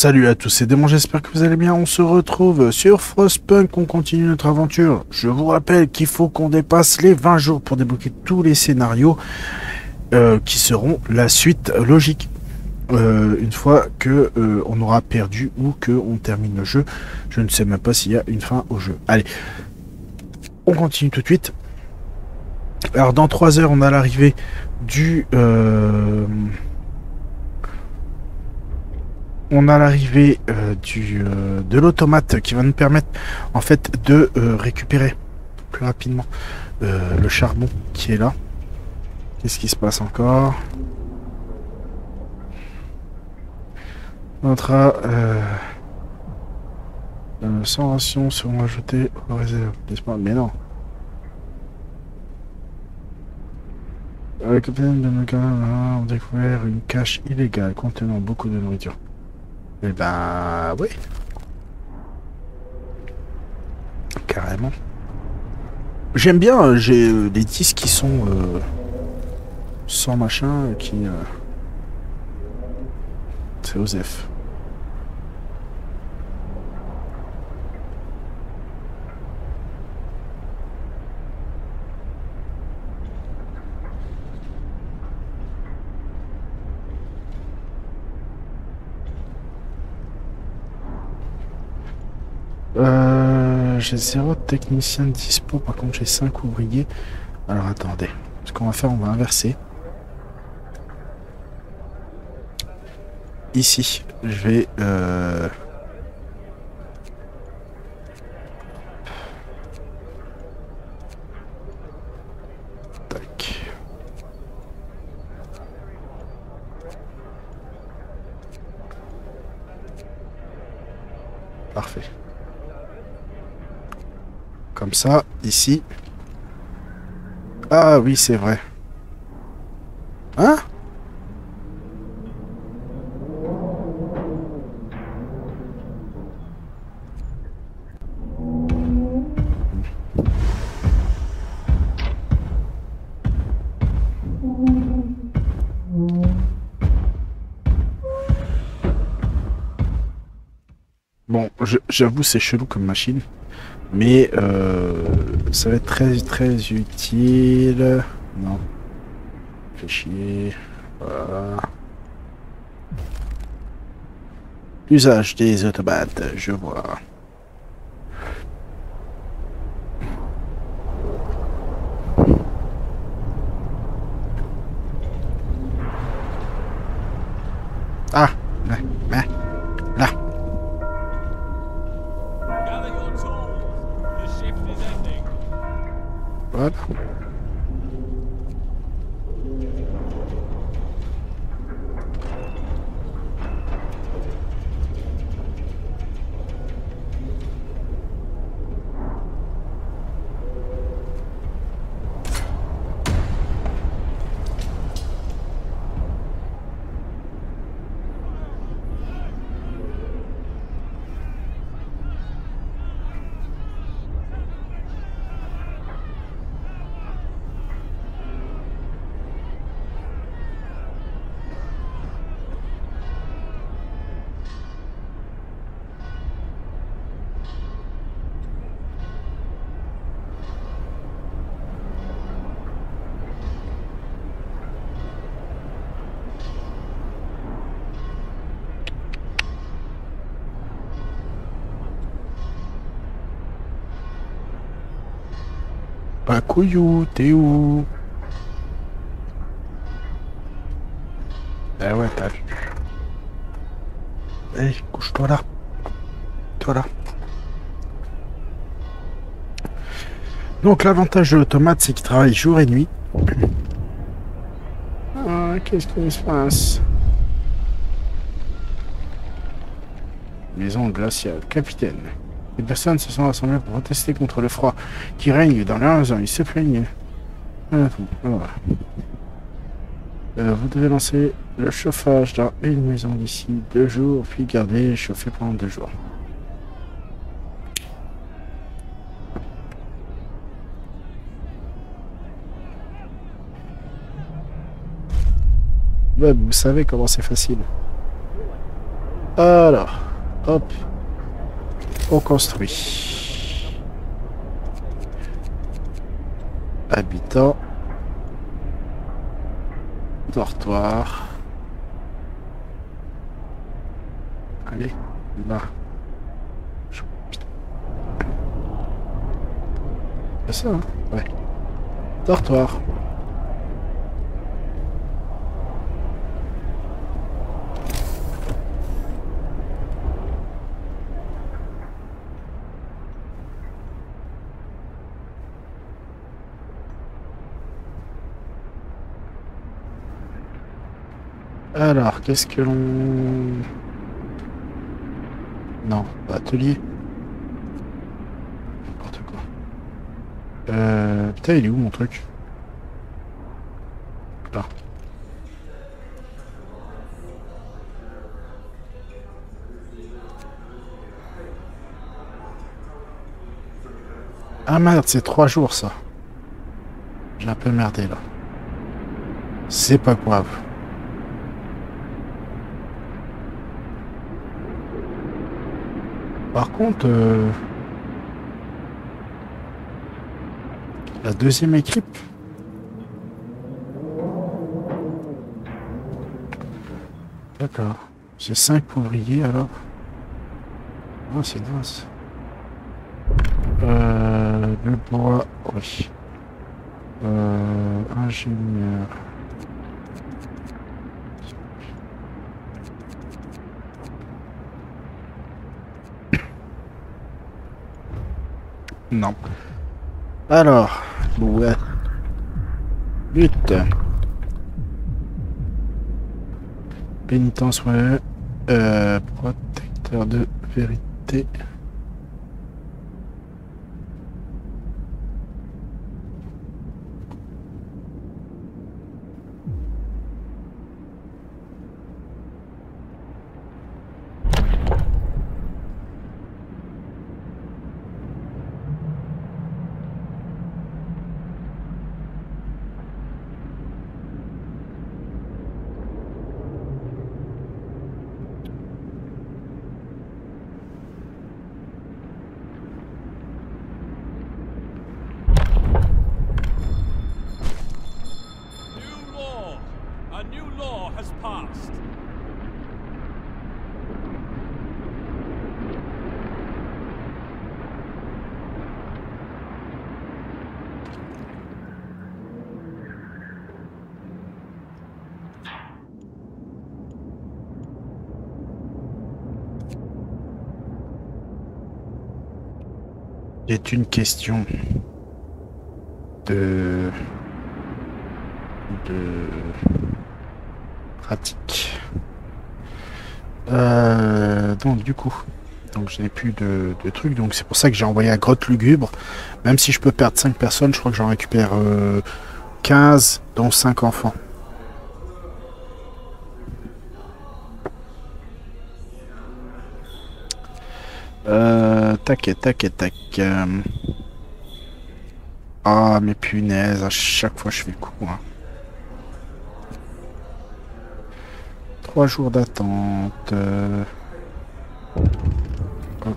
Salut à tous, c'est Démon, j'espère que vous allez bien. On se retrouve sur Frostpunk, on continue notre aventure. Je vous rappelle qu'il faut qu'on dépasse les 20 jours pour débloquer tous les scénarios qui seront la suite logique. Une fois que on aura perdu ou que on termine le jeu. Je ne sais même pas s'il y a une fin au jeu. Allez, on continue tout de suite. Alors dans 3 heures, on a l'arrivée du... on a l'arrivée de l'automate qui va nous permettre en fait de récupérer plus rapidement le charbon qui est là. Qu'est-ce qui se passe encore? Notre 100 rations seront ajoutées aux réserves. Mais non. Le capitaine de nos gars a découvert une cache illégale contenant beaucoup de nourriture. Eh ben, oui. Carrément. J'aime bien, j'ai des disques qui sont sans machin, qui... c'est Osef. J'ai 0 technicien dispo, par contre j'ai 5 ouvriers. Alors attendez, ce qu'on va faire, on va inverser. Ici, je vais... Tac. Parfait. Comme ça, ici. Ah oui, c'est vrai. Hein? Bon, j'avoue, c'est chelou comme machine. Mais ça va être très utile. Non. Fait chier. Voilà. Usage des automates, je vois. Ah, là. Voilà. Pas couillou, t'es où? Eh ouais, t'as vu. Hey, couche-toi là. Toi là. Donc l'avantage de l'automate, c'est qu'il travaille jour et nuit. Ah, qu'est-ce qui se passe? Maison glaciale. Capitaine. Les personnes se sont rassemblées pour protester contre le froid qui règne dans leur zone. Ils se plaignent. Voilà. Vous devez lancer le chauffage dans une maison d'ici 2 jours, puis garder chauffé pendant 2 jours. Ouais, vous savez comment c'est facile. Alors, hop, on construit. Habitant. Dortoir. Allez, là. C'est ça, hein? Ouais. Dortoir. Alors, qu'est-ce que l'on... Non, pas atelier. N'importe quoi. Putain, il est où mon truc? Là. Ah merde, c'est 3 jours ça. J'ai un peu merdé là. C'est pas grave. Par contre, la deuxième équipe. D'accord. J'ai 5 ouvriers alors. Oh, c'est naze. Le bois, oui. Ingénieur. Non. Alors, ouais. Lutte. Pénitence, ouais. Protecteur de vérité. C'est une question de pratique. Donc du coup, je n'ai plus de trucs, donc c'est pour ça que j'ai envoyé à Grotte Lugubre. Même si je peux perdre 5 personnes, je crois que j'en récupère 15, dont 5 enfants. Tac, tac, tac. Ah, mais punaise, à chaque fois je fais le coup. Hein. 3 jours d'attente. Hop.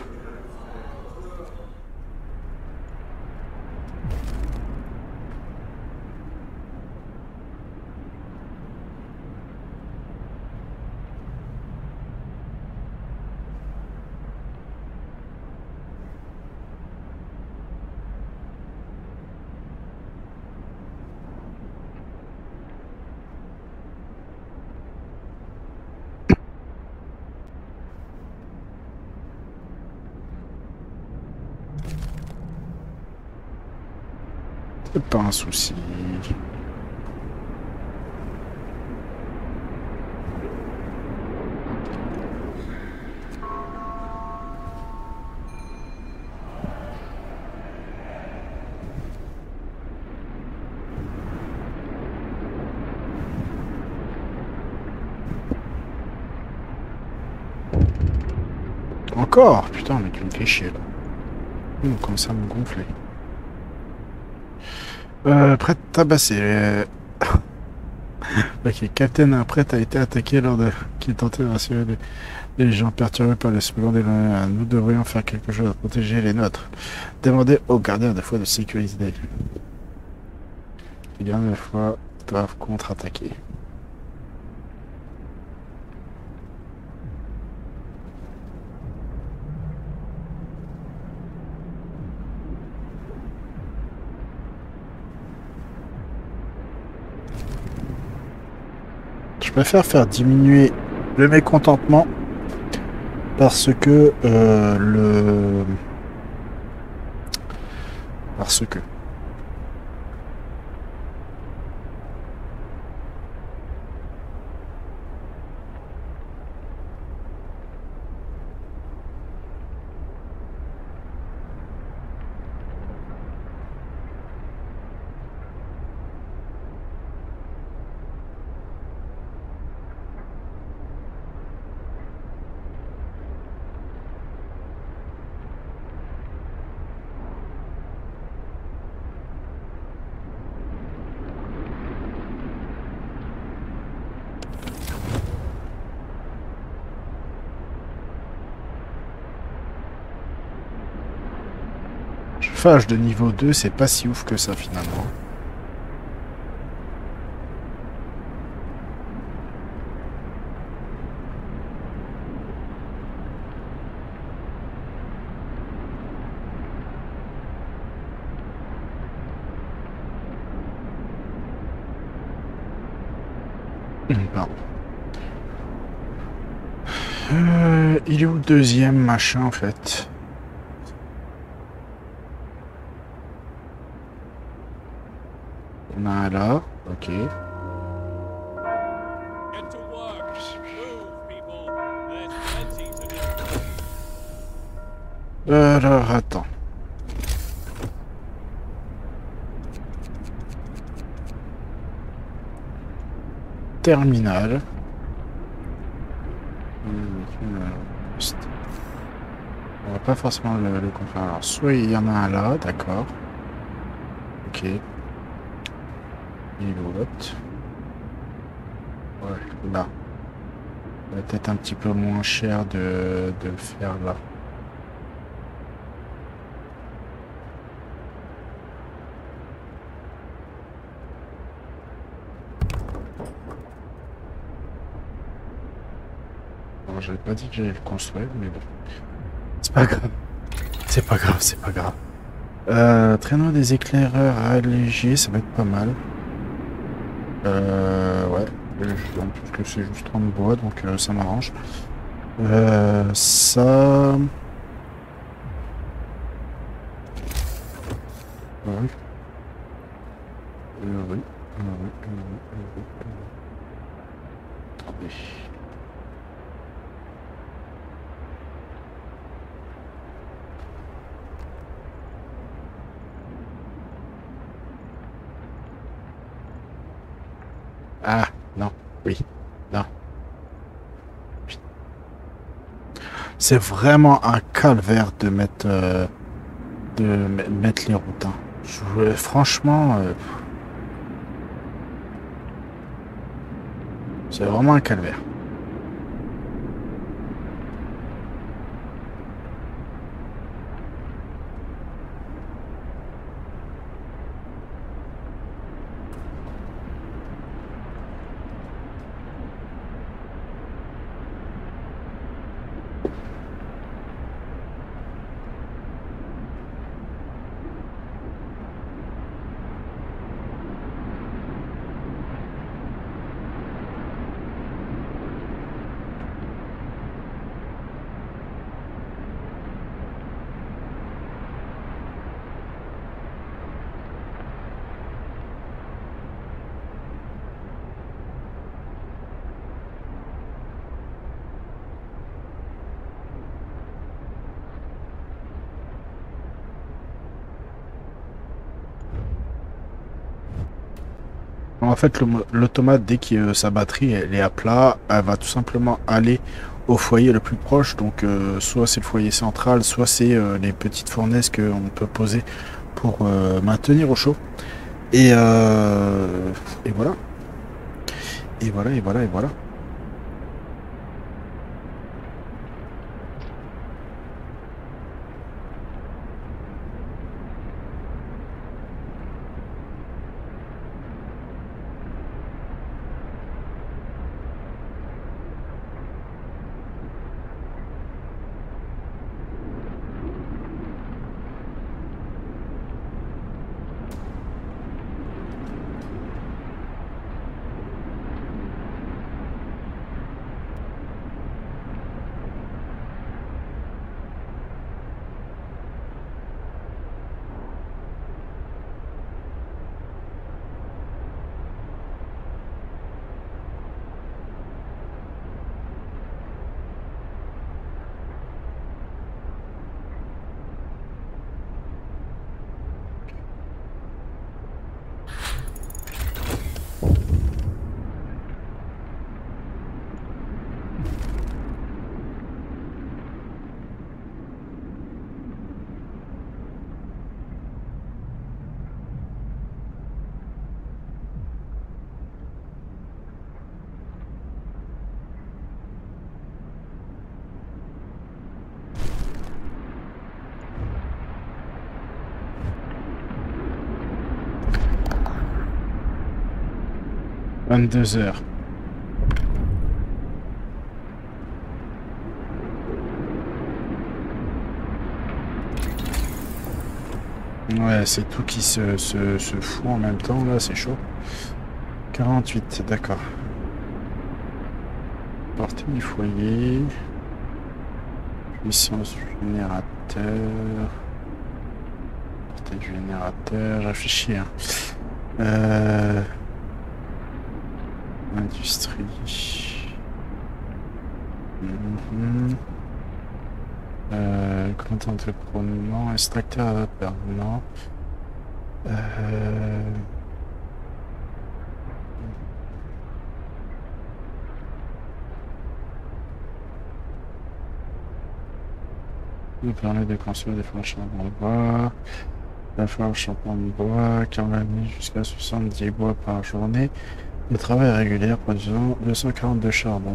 C'est pas un souci. Encore? Putain, mais tu me fais chier là. Comme ça me gonfler. Prêt à tabasser. Ok, Captain, un prêtre a été attaqué lors de... qui tentait de rassurer les gens perturbés par les slogans des lois. Nous devrions faire quelque chose pour protéger les nôtres. Demandez aux gardiens des fois de sécuriser. Les gardiens des fois doivent contre-attaquer. Je préfère faire diminuer le mécontentement parce que parce que chauffage de niveau 2, c'est pas si ouf que ça finalement. Pardon. Il est où le deuxième machin en fait? On a un là, ok. Alors attends. Terminal. On va pas forcément le comprendre. Alors, soit il y en a un là, d'accord. Ok. Il est où l'autre? Ouais, là. Ça va peut-être un petit peu moins cher de le faire là. Bon, j'avais pas dit que j'allais le construire, mais bon. C'est pas grave. C'est pas grave, c'est pas grave. Traîneau des éclaireurs allégés, ça va être pas mal. Ouais. En plus que c'est juste 30 bois, donc ça m'arrange. Ça... Oui. Oui. Attendez. Ah, non, oui, non. Oui. C'est vraiment un calvaire de mettre, mettre les routes. Hein. Franchement, c'est vraiment un calvaire. En fait, l'automate, dès que sa batterie elle est à plat, elle va tout simplement aller au foyer le plus proche. Donc, soit c'est le foyer central, soit c'est les petites fournaises qu'on peut poser pour maintenir au chaud. Et voilà. Et voilà, et voilà, et voilà. « 22h. » Ouais, c'est tout qui se fout en même temps, là, c'est chaud. 48, d'accord. Portée du foyer. Puissance du générateur. Portée du générateur, je réfléchis. Hein. Industrie. Compteur de pronom, extracteur à vapeur, non. Nous permet de construire des fours charbon de bois. La foire charbon de bois, 40 jusqu'à 70 bois par journée. Le travail régulier produisant 240 de charbon.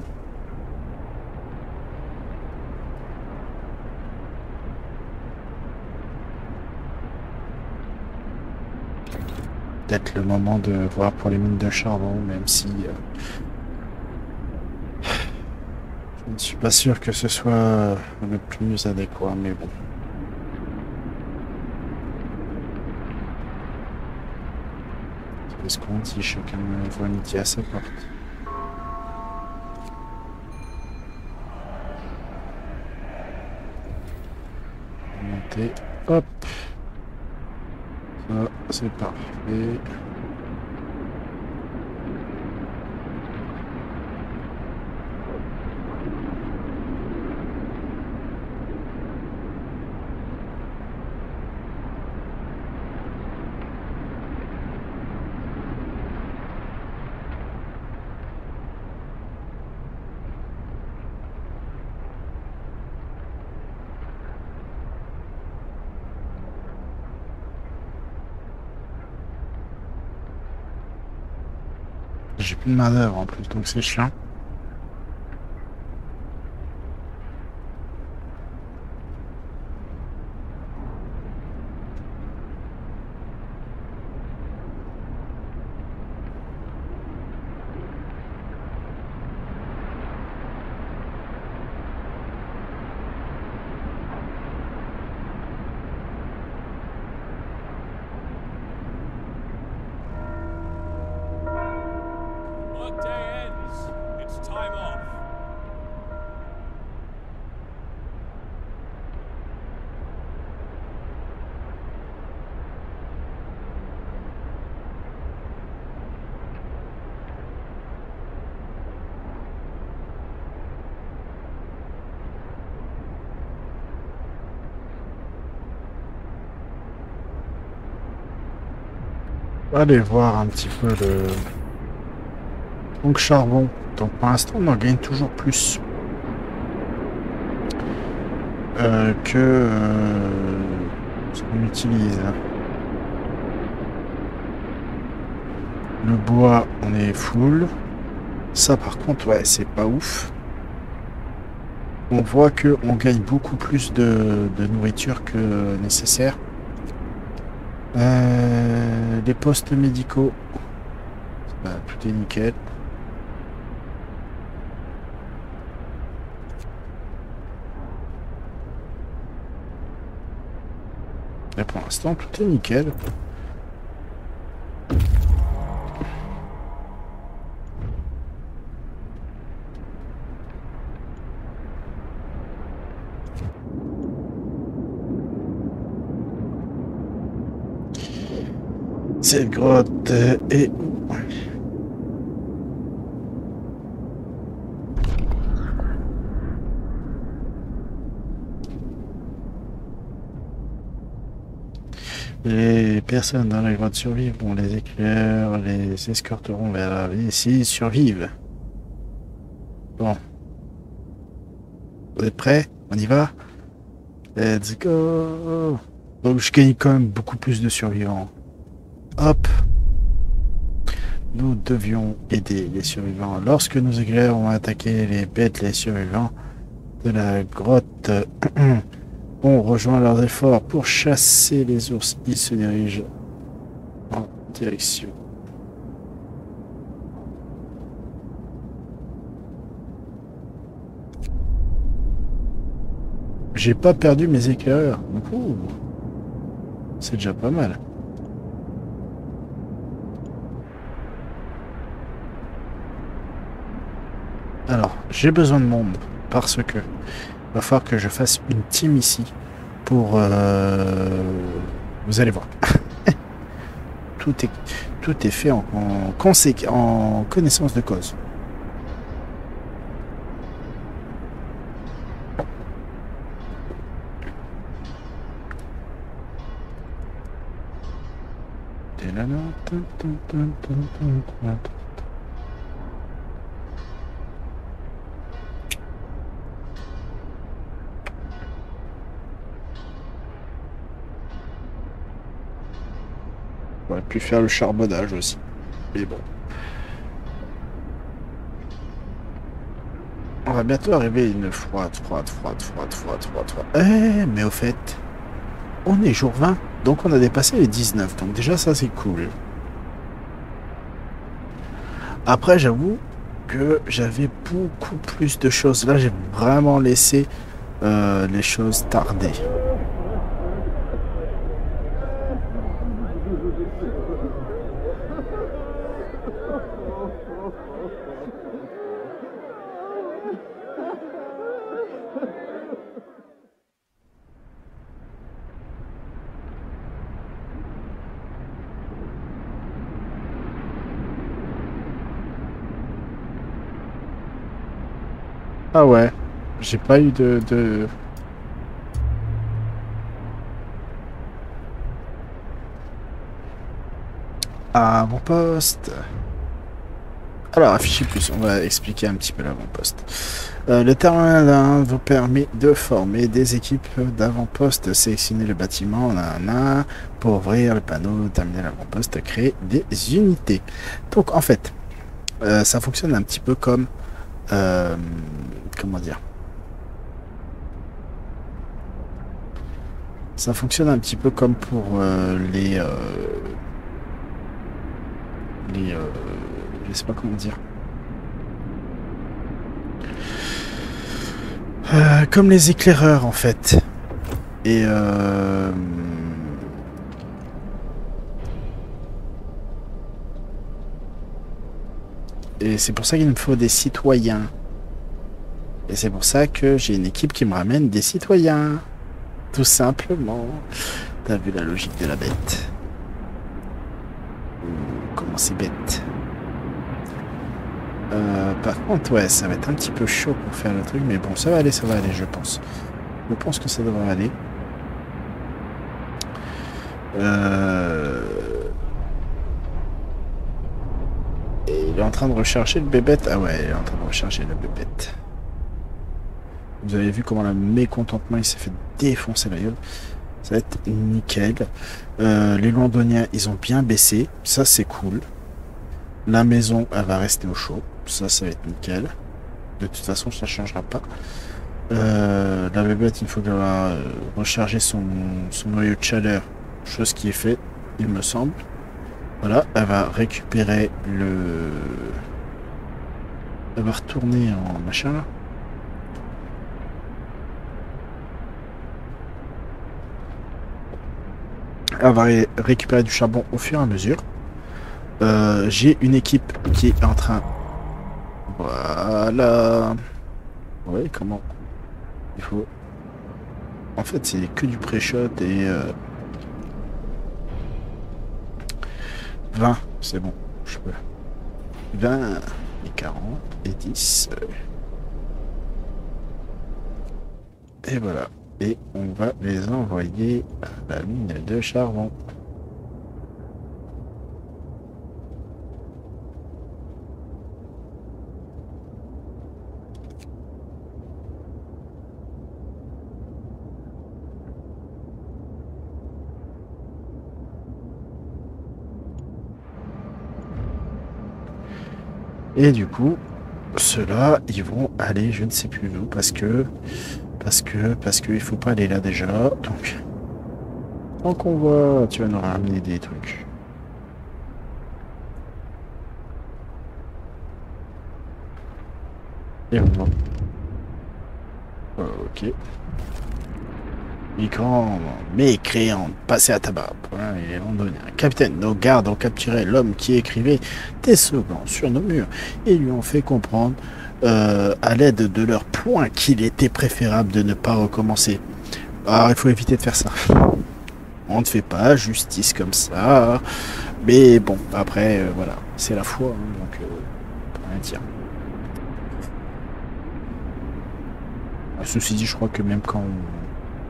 Peut-être le moment de voir pour les mines de charbon, même si je ne suis pas sûr que ce soit le plus adéquat, mais bon. C'est ce qu'on dit, chacun voit midi à sa porte. Monter, hop. Ça, c'est parfait. J'ai plus de main d'œuvre en plus, donc c'est chiant. Allez voir un petit peu le... Donc charbon. Donc pour l'instant on en gagne toujours plus que ce qu'on utilise. Le bois on est full. Ça, par contre, ouais, c'est pas ouf. On voit que on gagne beaucoup plus de nourriture que nécessaire. Les postes médicaux, tout est nickel. Et pour l'instant, tout est nickel. Cette grotte est où? Les personnes dans la grotte survivent, on les éclaire, les escorteront vers la vie s'ils survivent. Bon. Vous êtes prêts? On y va? Let's go! Donc je gagne quand même beaucoup plus de survivants. Hop! Nous devions aider les survivants. Lorsque nos éclairs ont attaqué les bêtes, les survivants de la grotte ont rejoint leurs efforts pour chasser les ours. Ils se dirigent en direction. J'ai pas perdu mes éclaireurs. Ouh. C'est déjà pas mal. Alors, j'ai besoin de monde parce que il va falloir que je fasse une team ici pour... Vous allez voir. tout est fait en connaissance de cause. On aurait pu faire le charbonnage aussi. Mais bon. On va bientôt arriver à une froide. Mais au fait, on est jour 20, donc on a dépassé les 19. Donc déjà ça c'est cool. Après j'avoue que j'avais beaucoup plus de choses. Là j'ai vraiment laissé les choses tarder. Ah ouais, j'ai pas eu de... Ah, mon poste. Alors, affichez plus, on va expliquer un petit peu l'avant-poste. Le terminal 1 vous permet de former des équipes d'avant-poste, sélectionner le bâtiment pour ouvrir le panneau, terminer l'avant-poste, créer des unités. Donc, en fait, ça fonctionne un petit peu comme... comment dire? Ça fonctionne un petit peu comme pour je sais pas comment dire. Comme les éclaireurs en fait. Et c'est pour ça qu'il me faut des citoyens. Et c'est pour ça que j'ai une équipe qui me ramène des citoyens. Tout simplement. T'as vu la logique de la bête? Comment c'est bête? Par contre, ouais, ça va être un petit peu chaud pour faire le truc, mais bon, ça va aller, je pense. Je pense que ça devrait aller. Et il est en train de rechercher le bébête. Ah ouais, il est en train de rechercher le bébête. Vous avez vu comment le mécontentement il s'est fait défoncer la gueule. Ça va être nickel. Les londoniens ils ont bien baissé. Ça c'est cool. La maison elle va rester au chaud. Ça va être nickel. De toute façon, ça changera pas. La bébête, il faut qu'elle va recharger son noyau de chaleur. Chose qui est faite, il me semble. Voilà, elle va récupérer le... Elle va retourner en machin là. Elle va récupérer du charbon au fur et à mesure. J'ai une équipe qui est en train... Voilà. Ouais, comment? Il faut... En fait, c'est que du pré-shot et... 20, c'est bon. Je peux... 20 et 40 et 10. Et voilà. Et on va les envoyer à la mine de charbon. Et du coup, ceux-là, ils vont aller je ne sais plus où parce que il faut pas aller là déjà. Donc on voit, tu vas nous ramener des trucs. Et on va. Ok. Écran, mécréant, passez à tabac. Et londonien. Capitaine, nos gardes ont capturé l'homme qui écrivait des slogans sur nos murs et lui ont fait comprendre à l'aide de leurs poings qu'il était préférable de ne pas recommencer. Alors il faut éviter de faire ça. On ne fait pas justice comme ça. Mais bon, après, voilà, c'est la foi, hein, donc on peut rien dire. Ceci dit, je crois que même quand on...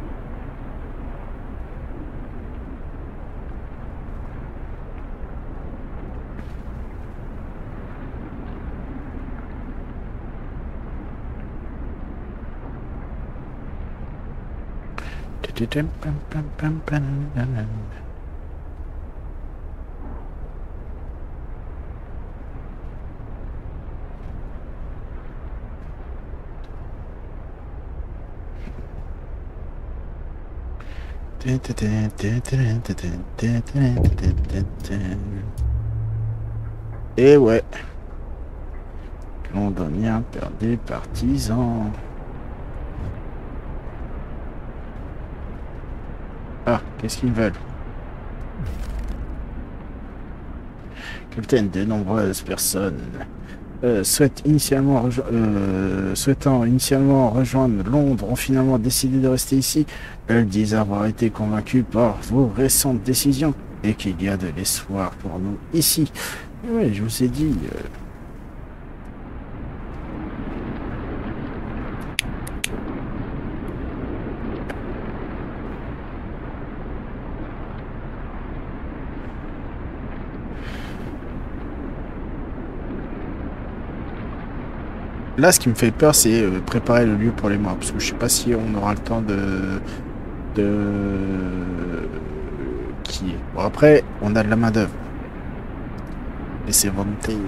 Et ouais. Londonien perd des partisans. Ah, qu'est-ce qu'ils veulent? Capitaine, de nombreuses personnes souhaitant initialement rejoindre Londres ont finalement décidé de rester ici. Elles disent avoir été convaincues par vos récentes décisions et qu'il y a de l'espoir pour nous ici. Oui, je vous ai dit... Là, ce qui me fait peur, c'est préparer le lieu pour les morts. Parce que je sais pas si on aura le temps qui est. Bon, après, on a de la main-d'œuvre. Laissez volontaire.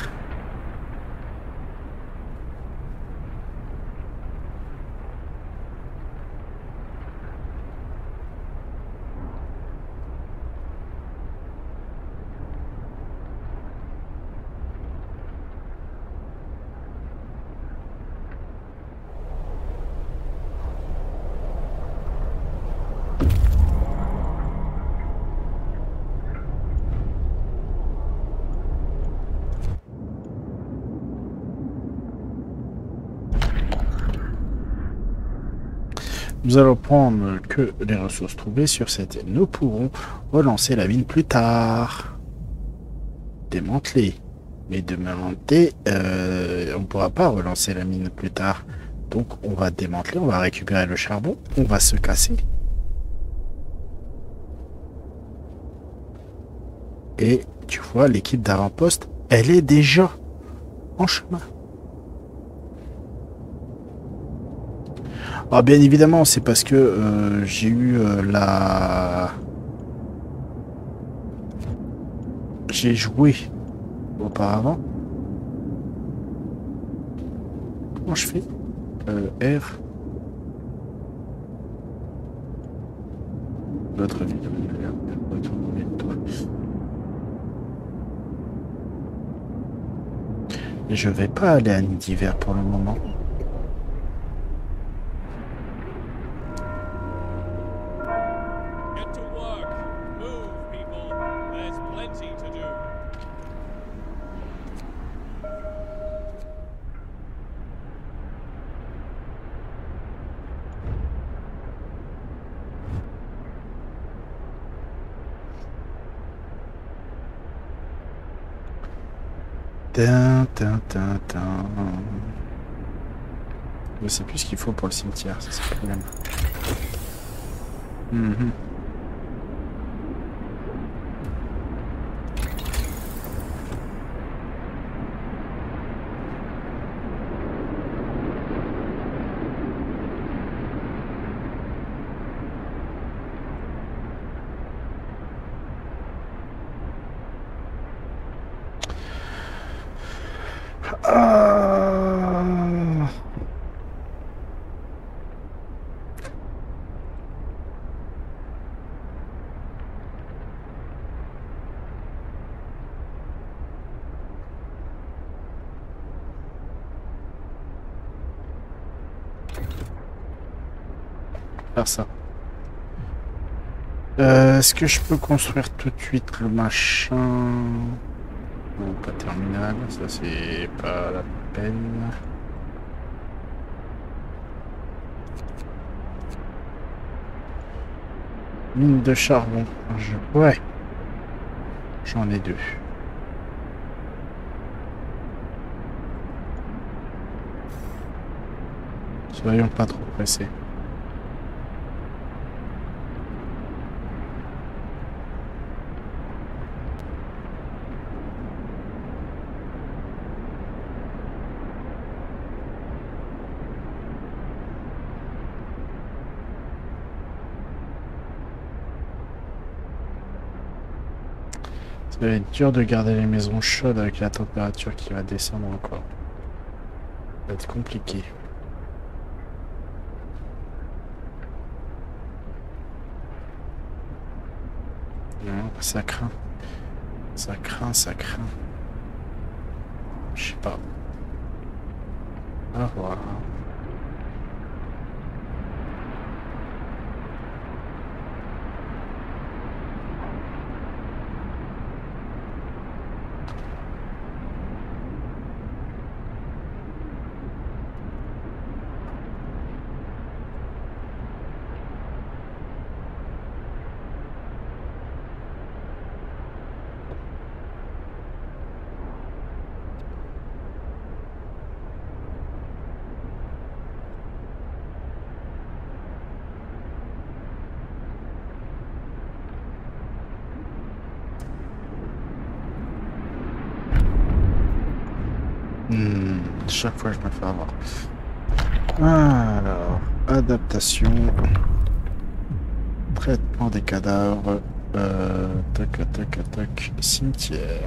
Nous allons prendre que les ressources trouvées sur cette île. Nous pourrons relancer la mine plus tard. Démanteler. Mais démanteler, on ne pourra pas relancer la mine plus tard. Donc on va démanteler, on va récupérer le charbon, on va se casser. Et tu vois, l'équipe d'avant-poste, elle est déjà en chemin. Alors bien évidemment, c'est parce que j'ai eu J'ai joué auparavant. Comment je fais? R. L'autre ville. Je vais pas aller à Nid d'hiver pour le moment. Je sais plus ce qu'il faut pour le cimetière, c'est le problème. Faire ça. Est-ce que je peux construire tout de suite le machin? Non, pas terminal, ça c'est pas la peine. Mine de charbon. Ouais. J'en ai 2. Soyons pas trop pressés. Ça va être dur de garder les maisons chaudes avec la température qui va descendre encore. Ça va être compliqué. Non, ça craint. Ça craint, ça craint. Je sais pas. À voir. Chaque fois je me fais avoir. Alors, adaptation. Traitement des cadavres. Tac, tac, tac. Cimetière.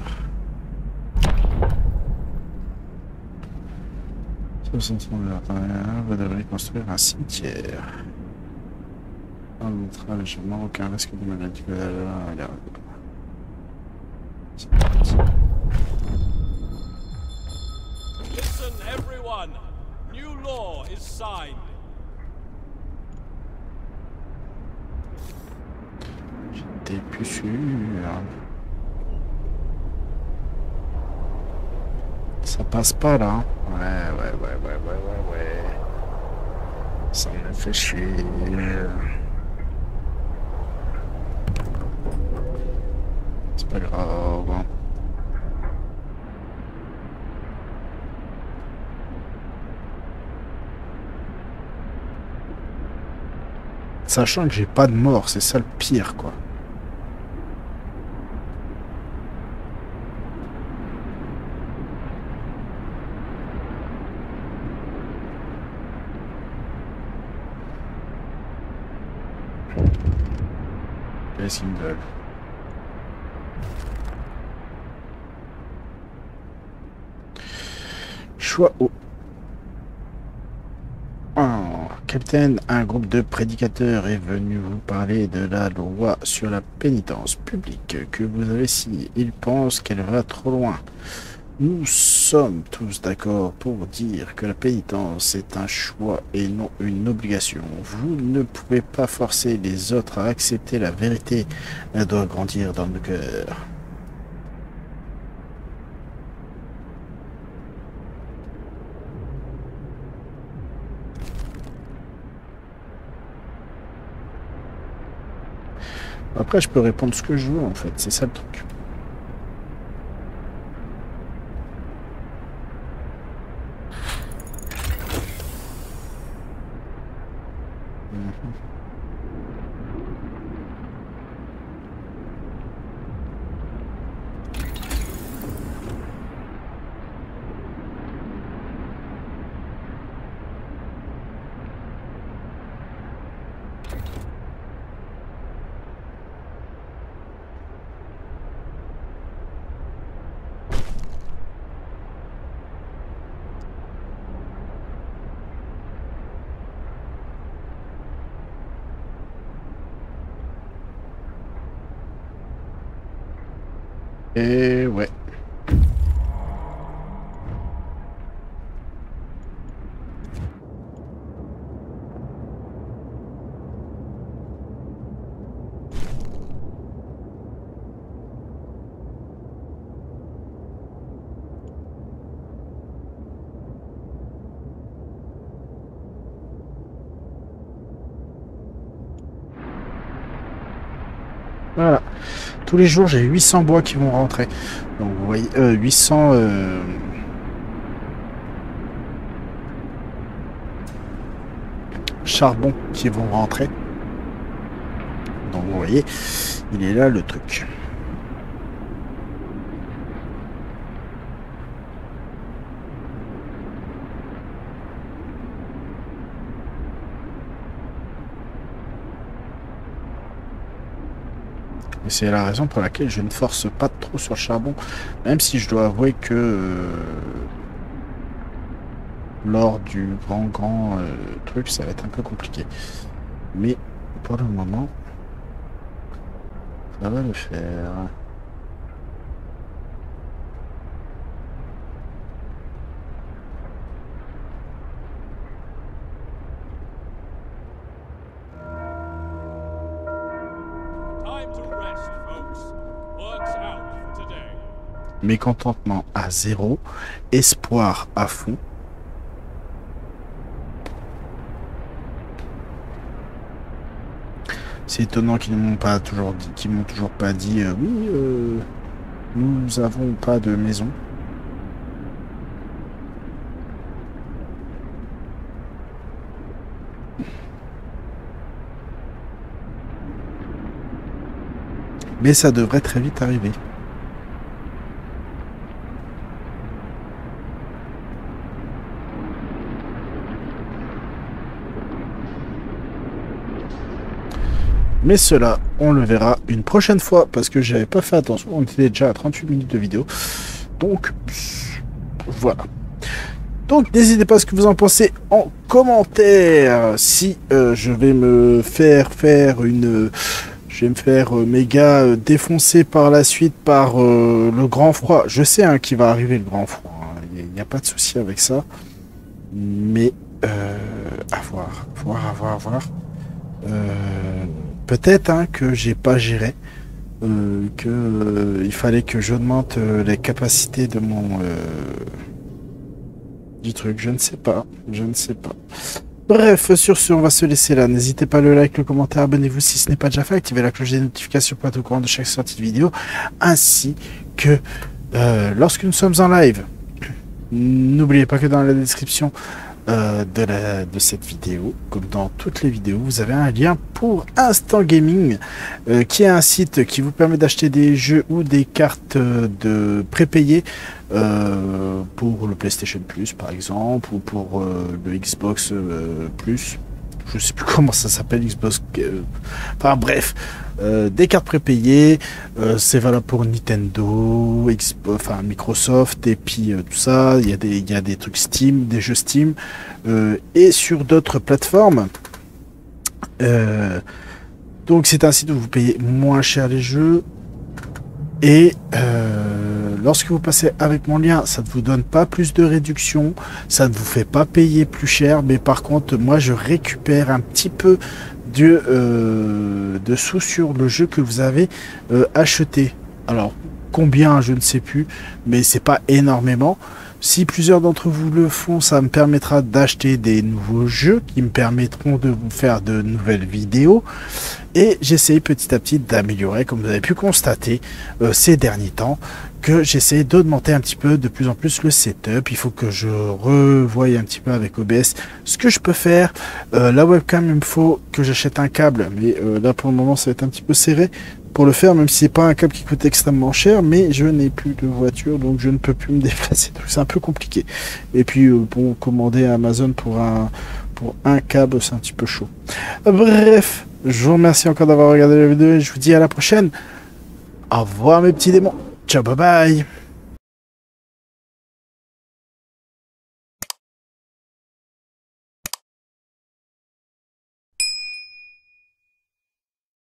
60 vous devrez construire un cimetière. On montrera légèrement aucun risque de maladie. C'est parti. Listen, everyone. New law is signed. J'étais plus sûr. Ça passe pas là. Ouais. Ça me fait chier. C'est pas grave. Sachant que j'ai pas de mort, c'est ça le pire, quoi. Qu'est-ce qu'ils me veulent? Choix haut. capitaine, un groupe de prédicateurs est venu vous parler de la loi sur la pénitence publique que vous avez signée. Ils pensent qu'elle va trop loin. Nous sommes tous d'accord pour dire que la pénitence est un choix et non une obligation. Vous ne pouvez pas forcer les autres à accepter la vérité. Elle doit grandir dans nos cœurs. Après, je peux répondre ce que je veux, en fait. C'est ça le truc. Et ouais. Voilà. Tous les jours, j'ai 800 bois qui vont rentrer. Donc, vous voyez, 800... charbon qui vont rentrer. Donc, vous voyez, il est là le truc. Et c'est la raison pour laquelle je ne force pas trop sur le charbon, même si je dois avouer que lors du grand truc, ça va être un peu compliqué. Mais pour le moment, ça va le faire. Mécontentement à 0, espoir à fond. C'est étonnant qu'ils ne m'ont pas toujours dit, qu'ils m'ont toujours pas dit oui, nous avons pas de maison. Mais ça devrait très vite arriver. Mais cela, on le verra une prochaine fois parce que j'avais pas fait attention. On était déjà à 38 minutes de vidéo. Donc, voilà. Donc, n'hésitez pas à ce que vous en pensez en commentaire. Si je vais me faire une... Je vais me faire méga défoncer par la suite par le grand froid. Je sais hein, qu'il va arriver le grand froid. Il n'y a pas de souci avec ça. Mais à voir. Peut-être hein, que j'ai pas géré, il fallait que j'augmente les capacités de mon du truc. Je ne sais pas. Bref, sur ce, on va se laisser là. N'hésitez pas à le like, le commentaire, abonnez-vous si ce n'est pas déjà fait, activez la cloche des notifications pour être au courant de chaque sortie de vidéo, ainsi que lorsque nous sommes en live. N'oubliez pas que dans la description de cette vidéo, comme dans toutes les vidéos, vous avez un lien pour Instant Gaming, qui est un site qui vous permet d'acheter des jeux ou des cartes de prépayées pour le PlayStation Plus par exemple, ou pour le Xbox Plus, je sais plus comment ça s'appelle, Xbox. Enfin bref, des cartes prépayées. C'est valable pour Nintendo, enfin Microsoft et puis tout ça. Il y a des trucs Steam, des jeux Steam et sur d'autres plateformes. Donc c'est un site où vous payez moins cher les jeux. Et lorsque vous passez avec mon lien, ça ne vous donne pas plus de réduction, ça ne vous fait pas payer plus cher, mais par contre, moi, je récupère un petit peu de sous sur le jeu que vous avez acheté. Alors, combien, je ne sais plus, mais c'est pas énormément. Si plusieurs d'entre vous le font, ça me permettra d'acheter des nouveaux jeux qui me permettront de vous faire de nouvelles vidéos. Et j'essaie petit à petit d'améliorer, comme vous avez pu constater ces derniers temps, que j'essaie d'augmenter un petit peu de plus en plus le setup. Il faut que je revoie un petit peu avec OBS ce que je peux faire. La webcam, il me faut que j'achète un câble, mais là pour le moment ça va être un petit peu serré pour le faire, même si c'est pas un câble qui coûte extrêmement cher, mais je n'ai plus de voiture, donc je ne peux plus me déplacer, donc c'est un peu compliqué. Et puis bon, commander à Amazon pour un câble, c'est un petit peu chaud. Bref, je vous remercie encore d'avoir regardé la vidéo et je vous dis à la prochaine. Au revoir mes petits démons. Ciao, bye bye.